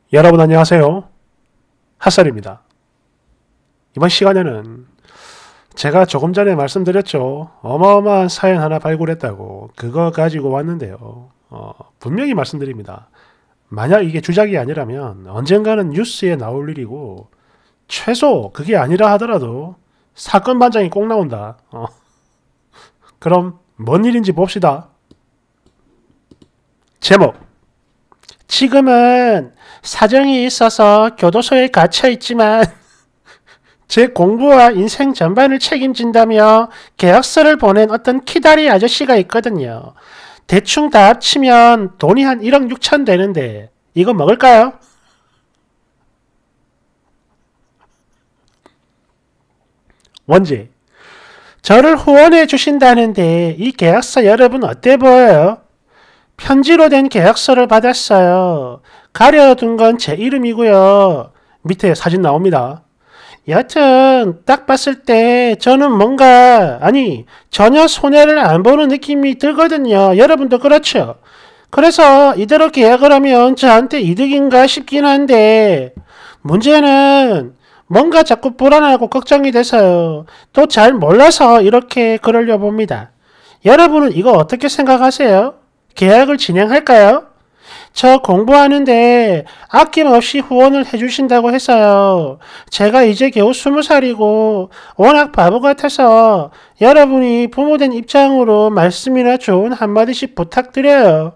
여러분 안녕하세요. 핫설입니다. 이번 시간에는 제가 조금 전에 말씀드렸죠. 어마어마한 사연 하나 발굴했다고 그거 가지고 왔는데요. 분명히 말씀드립니다. 만약 이게 주작이 아니라면 언젠가는 뉴스에 나올 일이고 최소 그게 아니라 하더라도 사건 반장이 꼭 나온다. 그럼 뭔 일인지 봅시다. 제목, 지금은 사정이 있어서 교도소에 갇혀 있지만 제 공부와 인생 전반을 책임진다며 계약서를 보낸 어떤 키다리 아저씨가 있거든요. 대충 다 합치면 돈이 한 1억 6천 되는데 이거 먹을까요? 원제, 저를 후원해 주신다는데 이 계약서 여러분 어때 보여요? 편지로 된 계약서를 받았어요. 가려둔 건 제 이름이고요. 밑에 사진 나옵니다. 여튼 딱 봤을 때 저는 전혀 손해를 안 보는 느낌이 들거든요. 여러분도 그렇죠? 그래서 이대로 계약을 하면 저한테 이득인가 싶긴 한데 문제는 뭔가 자꾸 불안하고 걱정이 돼서요. 또 잘 몰라서 이렇게 그러려 봅니다. 여러분은 이거 어떻게 생각하세요? 계약을 진행할까요? 저 공부하는데 아낌없이 후원을 해주신다고 해서요. 제가 이제 겨우 20살이고 워낙 바보 같아서 여러분이 부모된 입장으로 말씀이나 조언 한마디씩 부탁드려요.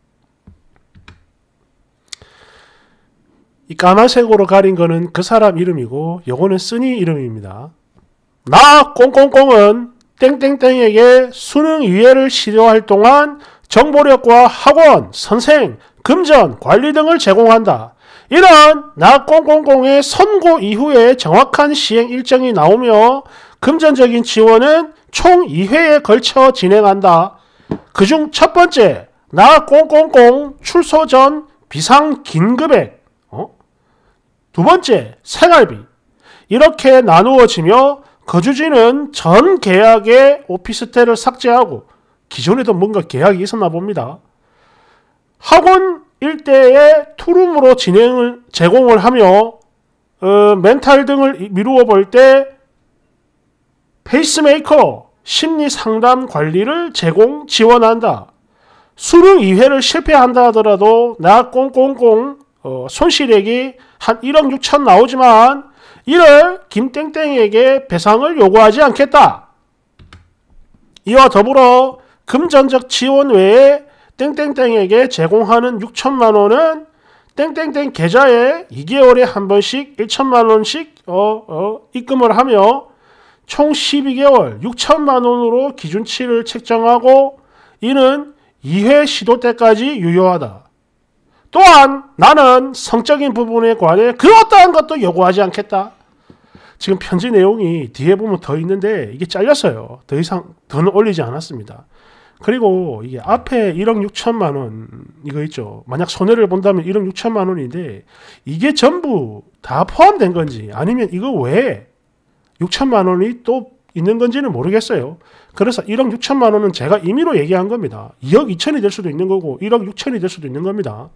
이 까만색으로 가린 거는 그 사람 이름이고 요거는 쓰니 이름입니다. 나 꽁꽁꽁은 땡땡땡에게 수능 유예를 시도할 동안 정보력과 학원, 선생, 금전, 관리 등을 제공한다. 이런 나 꽁꽁꽁의 선고 이후에 정확한 시행 일정이 나오며 금전적인 지원은 총 2회에 걸쳐 진행한다. 그중 첫 번째, 나 꽁꽁꽁 출소 전 비상 긴급액. 두 번째, 생활비. 이렇게 나누어지며 거주지는 전 계약의 오피스텔을 삭제하고 기존에도 뭔가 계약이 있었나 봅니다. 학원 일대에 투룸으로 제공을 하며 멘탈 등을 미루어 볼 때 페이스메이커, 심리 상담 관리를 지원한다. 수능 2회를 실패한다 하더라도 나 꽁꽁꽁 손실액이 한 1억 6천 나오지만 이를 김땡땡에게 배상을 요구하지 않겠다. 이와 더불어 금전적 지원 외에 땡땡땡에게 제공하는 6천만 원은 땡땡땡 계좌에 2개월에 한 번씩 1천만 원씩 입금을 하며 총 12개월 6천만 원으로 기준치를 책정하고 이는 2회 시도 때까지 유효하다. 또한 나는 성적인 부분에 관해 그 어떠한 것도 요구하지 않겠다. 지금 편지 내용이 뒤에 보면 더 있는데 이게 잘렸어요. 더 이상 더는 올리지 않았습니다. 그리고 이게 앞에 1억 6천만 원 이거 있죠. 만약 손해를 본다면 1억 6천만 원인데 이게 전부 다 포함된 건지 아니면 이거 외에 6천만 원이 또 있는 건지는 모르겠어요. 그래서 1억 6천만 원은 제가 임의로 얘기한 겁니다. 2억 2천이 될 수도 있는 거고 1억 6천이 될 수도 있는 겁니다.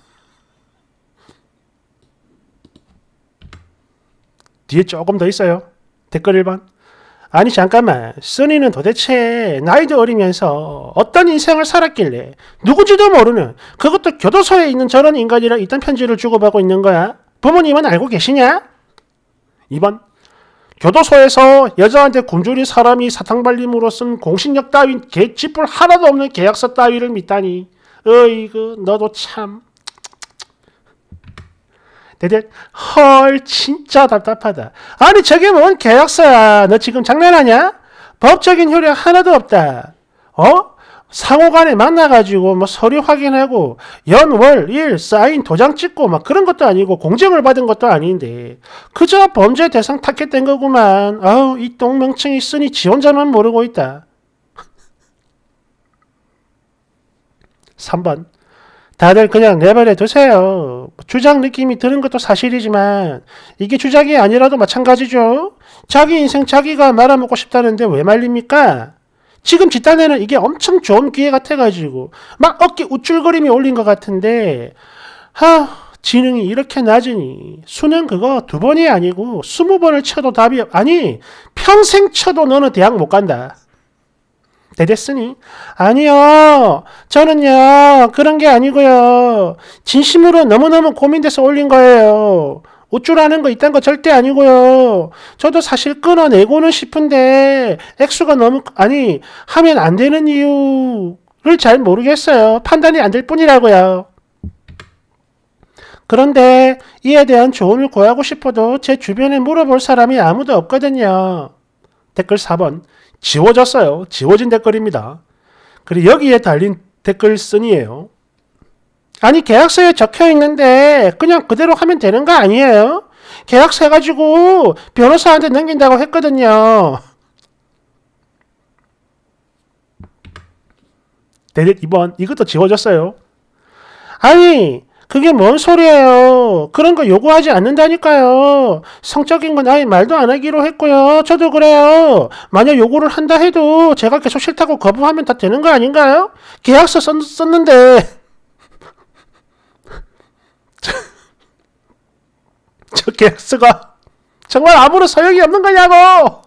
뒤에 조금 더 있어요. 댓글 1번. 아니 잠깐만, 써니는 도대체 나이도 어리면서 어떤 인생을 살았길래 누군지도 모르는, 그것도 교도소에 있는 저런 인간이랑 이딴 편지를 주고받고 있는 거야? 부모님은 알고 계시냐? 2번. 교도소에서 여자한테 굶주린 사람이 사탕발림으로 쓴 공신력 따윈 개찌뿔 하나도 없는 계약서 따위를 믿다니. 어이구 너도 참. 대대 헐 진짜 답답하다. 아니 저게 뭔 계약서야. 너 지금 장난하냐? 법적인 효력 하나도 없다. 상호간에 만나가지고 뭐 서류 확인하고 연, 월, 일 사인 도장 찍고 막 그런 것도 아니고 공증을 받은 것도 아닌데 그저 범죄 대상 타겟된 거구만. 아우 이 똥멍청이 쓰니 지 혼자만 모르고 있다. 3번. 다들 그냥 내버려 두세요. 주작 느낌이 드는 것도 사실이지만 이게 주작이 아니라도 마찬가지죠. 자기 인생 자기가 말아먹고 싶다는데 왜 말립니까? 지금 뒷단에는 이게 엄청 좋은 기회 같아가지고 막 어깨 우쭐거림이 올린 것 같은데 지능이 이렇게 낮으니 수능 그거 2번이 아니고 20번을 쳐도 답이 아니 평생 쳐도 너는 대학 못 간다. 대됐으니 아니요 저는요 그런 게 아니고요. 진심으로 너무너무 고민돼서 올린 거예요. 우쭐하는 거 이딴 거 절대 아니고요. 저도 사실 끊어내고는 싶은데 액수가 너무 아니 하면 안 되는 이유를 잘 모르겠어요. 판단이 안 될 뿐이라고요. 그런데 이에 대한 조언을 구하고 싶어도 제 주변에 물어볼 사람이 아무도 없거든요. 댓글 4번 지워졌어요. 지워진 댓글입니다. 그리고 여기에 달린 댓글 쓴이에요. 아니 계약서에 적혀 있는데 그냥 그대로 하면 되는 거 아니에요? 계약서 해가지고 변호사한테 넘긴다고 했거든요. 댓글 2번 이것도 지워졌어요. 아니 그게 뭔 소리예요. 그런 거 요구하지 않는다니까요. 성적인 건 아예 말도 안 하기로 했고요. 저도 그래요. 만약 요구를 한다 해도 제가 계속 싫다고 거부하면 다 되는 거 아닌가요? 계약서 썼는데 저 계약서가 정말 아무런 소용이 없는 거냐고.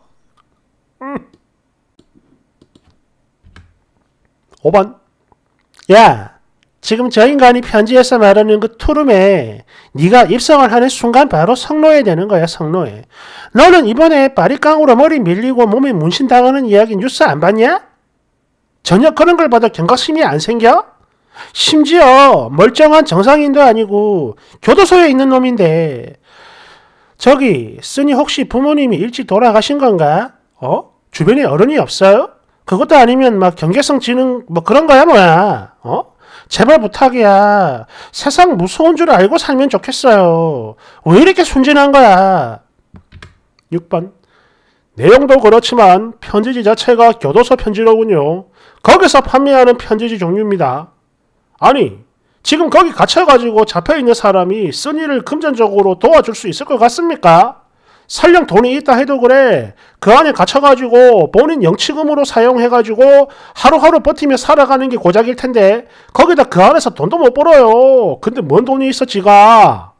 5번 야 지금 저 인간이 편지에서 말하는 그 투룸에 네가 입성을 하는 순간 바로 성노예 되는 거야. 성노예. 너는 이번에 바리깡으로 머리 밀리고 몸에 문신당하는 이야기 뉴스 안 봤냐? 전혀 그런 걸 봐도 경각심이 안 생겨? 심지어 멀쩡한 정상인도 아니고 교도소에 있는 놈인데 저기 쓰니 혹시 부모님이 일찍 돌아가신 건가? 주변에 어른이 없어요? 그것도 아니면 막 경계성 지능 뭐 그런 거야 뭐야? 제발 부탁이야. 세상 무서운 줄 알고 살면 좋겠어요. 왜 이렇게 순진한 거야? 6번 내용도 그렇지만 편지지 자체가 교도소 편지로군요. 거기서 판매하는 편지지 종류입니다. 아니 지금 거기 갇혀가지고 잡혀있는 사람이 쓴이를 금전적으로 도와줄 수 있을 것 같습니까? 설령 돈이 있다 해도 그래 그 안에 갇혀가지고 본인 영치금으로 사용해가지고 하루하루 버티며 살아가는 게 고작일 텐데 거기다 그 안에서 돈도 못 벌어요. 근데 뭔 돈이 있어 지가?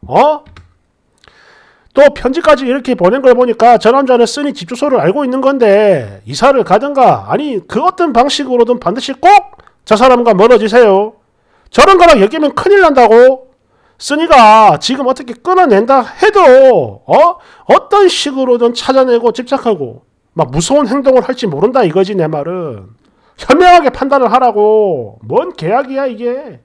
또 편지까지 이렇게 보낸 걸 보니까 저 남자는 쓴이 집 주소를 알고 있는 건데 이사를 가든가 아니 그 어떤 방식으로든 반드시 꼭 저 사람과 멀어지세요. 저런 거랑 엮이면 큰일 난다고. 쓰니가 지금 어떻게 끊어낸다 해도 어떤 식으로든 찾아내고 집착하고 막 무서운 행동을 할지 모른다 이거지. 내 말은 현명하게 판단을 하라고. 뭔 계약이야 이게.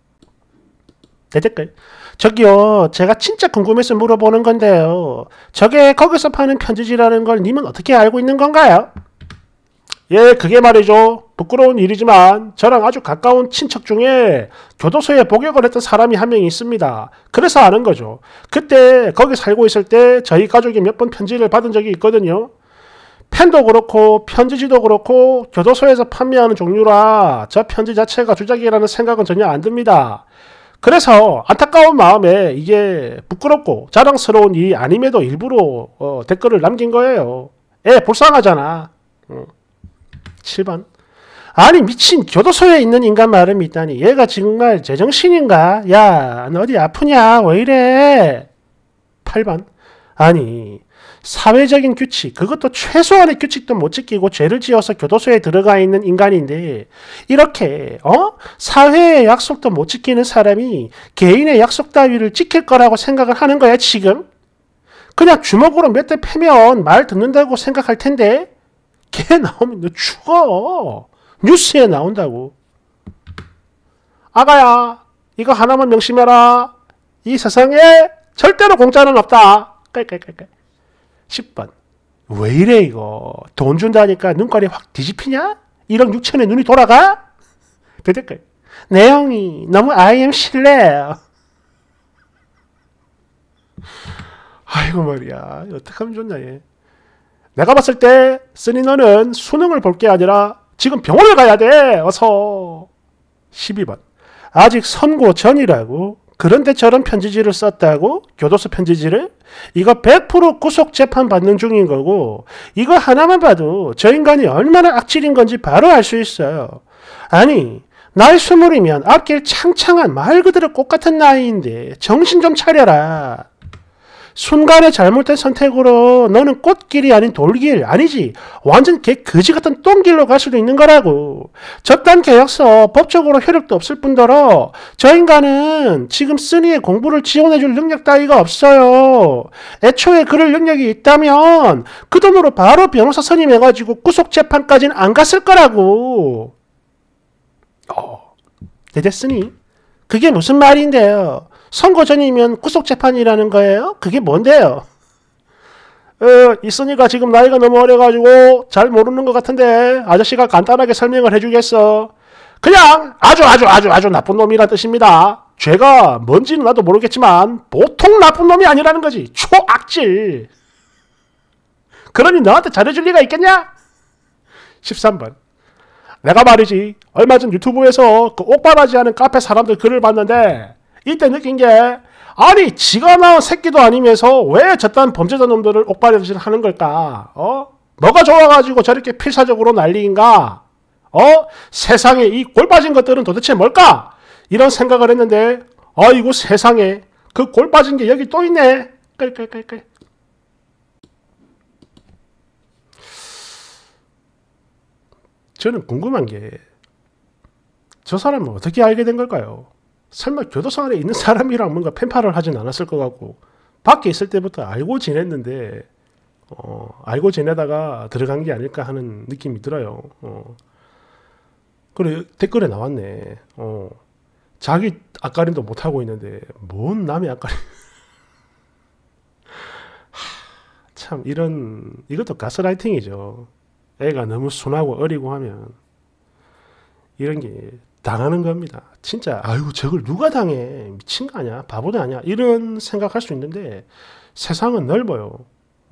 댓글 저기요 제가 진짜 궁금해서 물어보는 건데요. 저게 거기서 파는 편지지라는 걸 님은 어떻게 알고 있는 건가요? 예 그게 말이죠. 부끄러운 일이지만 저랑 아주 가까운 친척 중에 교도소에 복역을 했던 사람이 한 명 있습니다. 그래서 아는 거죠. 그때 거기 살고 있을 때 저희 가족이 몇 번 편지를 받은 적이 있거든요. 펜도 그렇고 편지지도 그렇고 교도소에서 판매하는 종류라 저 편지 자체가 주작이라는 생각은 전혀 안 듭니다. 그래서 안타까운 마음에 이게 부끄럽고 자랑스러운 일이 아님에도 일부러 댓글을 남긴 거예요. 불쌍하잖아. 7번 아니 미친 교도소에 있는 인간 말은 있다니 얘가 정말 제정신인가? 야 너 어디 아프냐? 왜 이래? 8번 아니 사회적인 규칙 그것도 최소한의 규칙도 못 지키고 죄를 지어서 교도소에 들어가 있는 인간인데 이렇게 사회의 약속도 못 지키는 사람이 개인의 약속 따위를 지킬 거라고 생각을 하는 거야 지금? 그냥 주먹으로 몇 대 패면 말 듣는다고 생각할 텐데 걔 나오면 너 죽어. 뉴스에 나온다고. 아가야 이거 하나만 명심해라. 이 세상에 절대로 공짜는 없다. 깔깔깔깔. 10번 왜 이래 이거. 돈 준다니까 눈깔이 확 뒤집히냐? 1억 6천에 눈이 돌아가? 댓글 내용이 너무 IM 실례예요. 아이고 말이야 어떡하면 좋냐 얘. 내가 봤을 때 쓰니 너는 수능을 볼 게 아니라 지금 병원을 가야 돼. 어서. 12번 아직 선고 전이라고? 그런데 저런 편지지를 썼다고? 교도소 편지지를? 이거 100% 구속 재판 받는 중인 거고 이거 하나만 봐도 저 인간이 얼마나 악질인 건지 바로 알 수 있어요. 아니 나이 20이면 앞길 창창한 말 그대로 꽃 같은 나이인데 정신 좀 차려라. 순간의 잘못된 선택으로 너는 꽃길이 아닌 돌길, 아니지 완전 개 거지 같은 똥길로 갈 수도 있는 거라고. 저딴 계약서 법적으로 효력도 없을 뿐더러 저 인간은 지금 쓰니의 공부를 지원해줄 능력 따위가 없어요. 애초에 그럴 능력이 있다면 그 돈으로 바로 변호사 선임해가지고 구속재판까지는 안 갔을 거라고. 됐으니 그게 무슨 말인데요? 선거 전이면 구속재판이라는 거예요? 그게 뭔데요? 있으니까 지금 나이가 너무 어려가지고 잘 모르는 것 같은데 아저씨가 간단하게 설명을 해주겠어. 그냥 아주 나쁜 놈이란 뜻입니다. 죄가 뭔지는 나도 모르겠지만 보통 나쁜 놈이 아니라는 거지. 초악질. 그러니 너한테 잘해줄 리가 있겠냐? 13번. 내가 말이지 얼마 전 유튜브에서 그 옥바라지 하는 카페 사람들 글을 봤는데 이때 느낀 게 아니 지가 낳은 새끼도 아니면서 왜 저딴 범죄자 놈들을 옥바라지를 하는 걸까? 뭐가 좋아가지고 저렇게 필사적으로 난리인가? 세상에 이 골 빠진 것들은 도대체 뭘까? 이런 생각을 했는데 아이고 세상에 그 골 빠진 게 여기 또 있네. 끌끌끌끌. 저는 궁금한 게 저 사람은 어떻게 알게 된 걸까요? 설마 교도소 안에 있는 사람이랑 뭔가 펜팔을 하진 않았을 것 같고 밖에 있을 때부터 알고 지냈는데 알고 지내다가 들어간 게 아닐까 하는 느낌이 들어요. 그래 댓글에 나왔네. 자기 앞가림도 못하고 있는데 뭔 남의 앞가림. 참 이것도 가스라이팅이죠. 애가 너무 순하고 어리고 하면 이런 게 당하는 겁니다. 진짜 아이고 저걸 누가 당해 미친 거 아니야 바보도 아니야 이런 생각할 수 있는데 세상은 넓어요.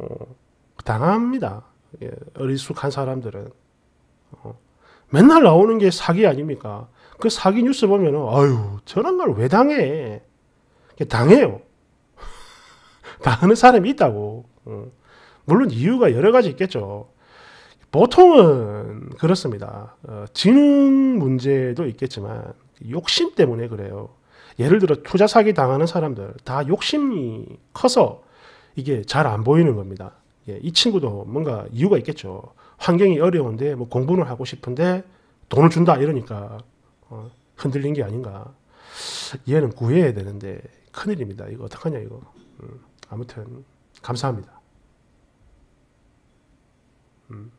당합니다. 어리숙한 사람들은 맨날 나오는 게 사기 아닙니까? 그 사기 뉴스 보면 아유 저런 걸 왜 당해. 당해요. 당하는 사람이 있다고. 물론 이유가 여러 가지 있겠죠. 보통은 그렇습니다. 지능 문제도 있겠지만 욕심 때문에 그래요. 예를 들어 투자 사기 당하는 사람들 다 욕심이 커서 이게 잘 안 보이는 겁니다. 이 친구도 뭔가 이유가 있겠죠. 환경이 어려운데 뭐 공부는 하고 싶은데 돈을 준다 이러니까 흔들린 게 아닌가. 얘는 구해야 되는데 큰일입니다. 이거 어떡하냐 이거. 아무튼 감사합니다.